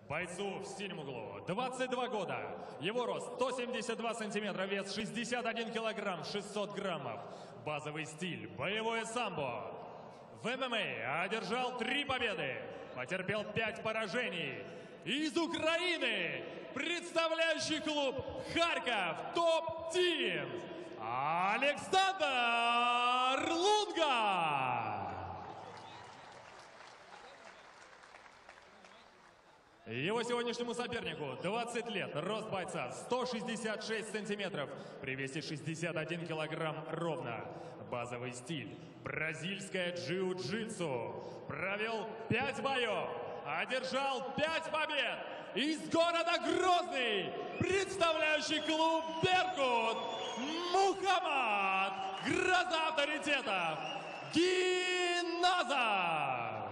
Бойцу в синем углу 22 года. Его рост 172 сантиметра, вес 61 килограмм 600 граммов. Базовый стиль боевое самбо. В ММА одержал 3 победы, потерпел 5 поражений. Из Украины представляющий клуб Харьков Топ Тим Александр Лунга. Его сегодняшнему сопернику 20 лет, рост бойца 166 сантиметров, при весе 61 килограмм ровно. Базовый стиль бразильское джиу-джитсу. Провел 5 боев, одержал 5 побед. Из города Грозный, представляющий клуб Беркут, Мухаммад, гроза авторитетов, Гиназов.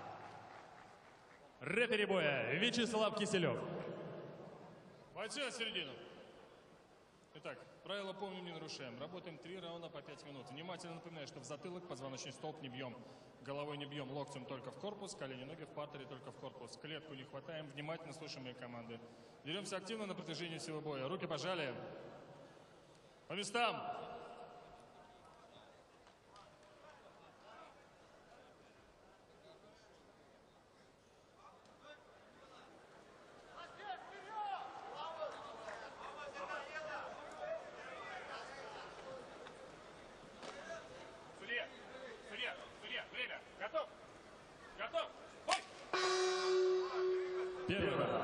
Рефери боя Вячеслав Киселев. Бойцы на середину. Итак, правила помним, не нарушаем. Работаем 3 раунда по 5 минут. Внимательно напоминаю, что в затылок, позвоночный столб не бьем. Головой не бьем, локтем только в корпус, колени, ноги в партере только в корпус. Клетку не хватаем, внимательно слушаем мои команды. Деремся активно на протяжении всего боя. Руки пожали. По местам. Судья, время. Готов? Готов? Бой! Первый раунд.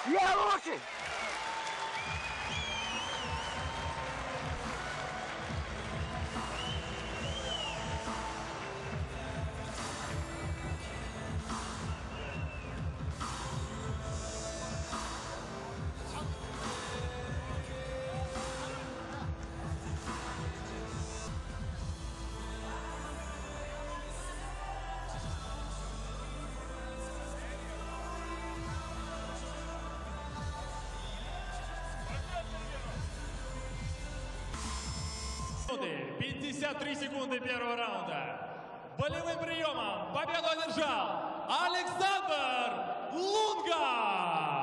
Я лучший! Минуты, 53 секунды первого раунда. Болевым приемом победу одержал Александр Лунга.